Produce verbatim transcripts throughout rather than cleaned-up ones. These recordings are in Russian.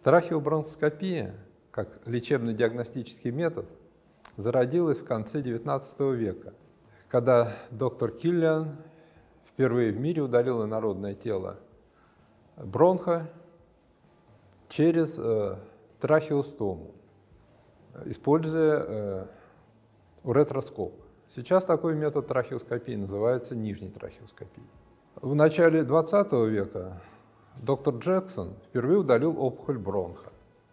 Трахеобронхоскопия, как лечебно-диагностический метод, зародилась в конце девятнадцатого века, когда доктор Киллиан впервые в мире удалил инородное тело бронха через э, трахеостому, используя э, уретроскоп. Сейчас такой метод трахеоскопии называется нижней трахеоскопией. В начале двадцатого века доктор Джексон впервые удалил опухоль бронха.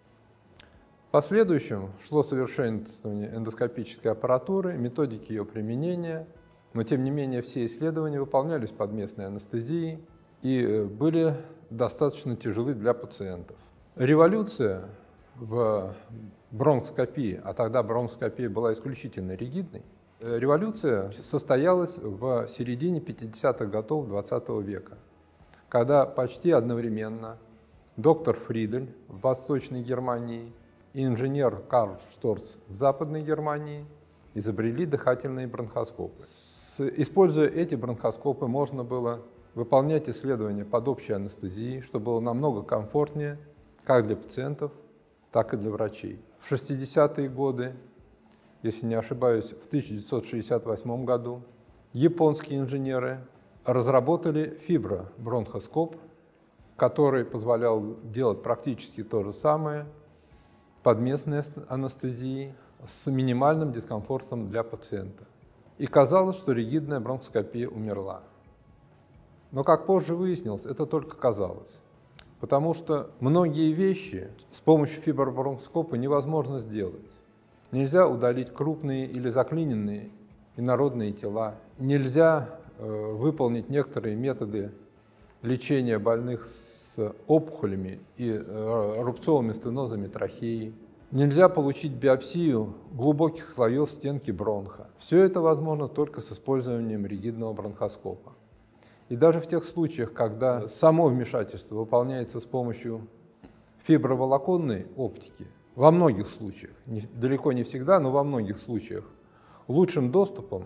В последующем шло совершенствование эндоскопической аппаратуры, методики ее применения, но тем не менее все исследования выполнялись под местной анестезией и были достаточно тяжелы для пациентов. Революция в бронхоскопии, а тогда бронхоскопия была исключительно ригидной, революция состоялась в середине пятидесятых годов двадцатого века, когда почти одновременно доктор Фридель в Восточной Германии и инженер Карл Шторц в Западной Германии изобрели дыхательные бронхоскопы. Используя эти бронхоскопы, можно было выполнять исследования под общей анестезией, что было намного комфортнее как для пациентов, так и для врачей. В шестидесятые годы, если не ошибаюсь, в тысяча девятьсот шестьдесят восьмом году японские инженеры разработали фибробронхоскоп, который позволял делать практически то же самое под местной анестезией с минимальным дискомфортом для пациента. И казалось, что ригидная бронхоскопия умерла. Но, как позже выяснилось, это только казалось, потому что многие вещи с помощью фибробронхоскопа невозможно сделать. Нельзя удалить крупные или заклиненные инородные тела, нельзя э, выполнить некоторые методы лечения больных с опухолями и э, рубцовыми стенозами трахеи. Нельзя получить биопсию глубоких слоев стенки бронха. Все это возможно только с использованием ригидного бронхоскопа. И даже в тех случаях, когда само вмешательство выполняется с помощью фиброволоконной оптики, во многих случаях, не, далеко не всегда, но во многих случаях, лучшим доступом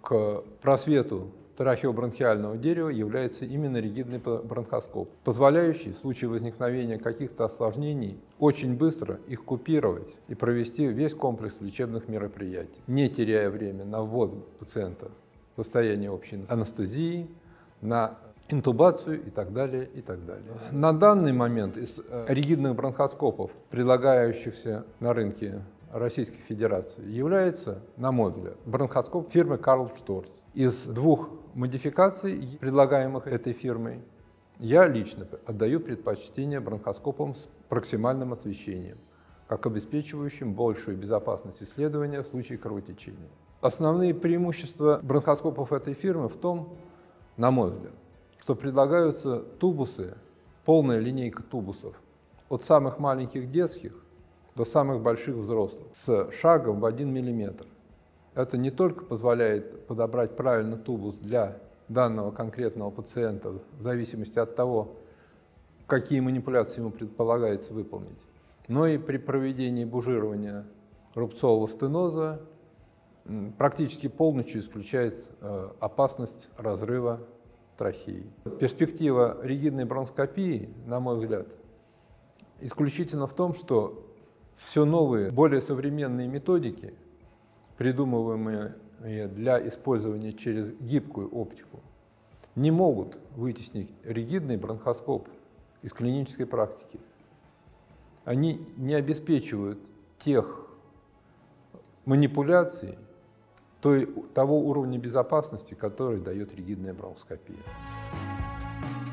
к просвету трахеобронхиального дерева является именно ригидный бронхоскоп, позволяющий в случае возникновения каких-то осложнений очень быстро их купировать и провести весь комплекс лечебных мероприятий, не теряя время на ввод пациента в состояние общей анестезии, на интубацию и так далее, и так далее. На данный момент из ригидных бронхоскопов, предлагающихся на рынке Российской Федерации, является, на мой взгляд, бронхоскоп фирмы Карл Шторц. Из двух модификаций, предлагаемых этой фирмой, я лично отдаю предпочтение бронхоскопам с проксимальным освещением, как обеспечивающим большую безопасность исследования в случае кровотечения. Основные преимущества бронхоскопов этой фирмы в том, на мой взгляд, что предлагаются тубусы, полная линейка тубусов, от самых маленьких детских до самых больших взрослых, с шагом в один миллиметр. Это не только позволяет подобрать правильно тубус для данного конкретного пациента в зависимости от того, какие манипуляции ему предполагается выполнить, но и при проведении бужирования рубцового стеноза практически полностью исключает опасность разрыва трахеи. Перспектива ригидной бронхоскопии, на мой взгляд, исключительно в том, что все новые, более современные методики, придумываемые для использования через гибкую оптику, не могут вытеснить ригидный бронхоскоп из клинической практики. Они не обеспечивают тех манипуляций, той, того уровня безопасности, который дает ригидная бронхоскопия.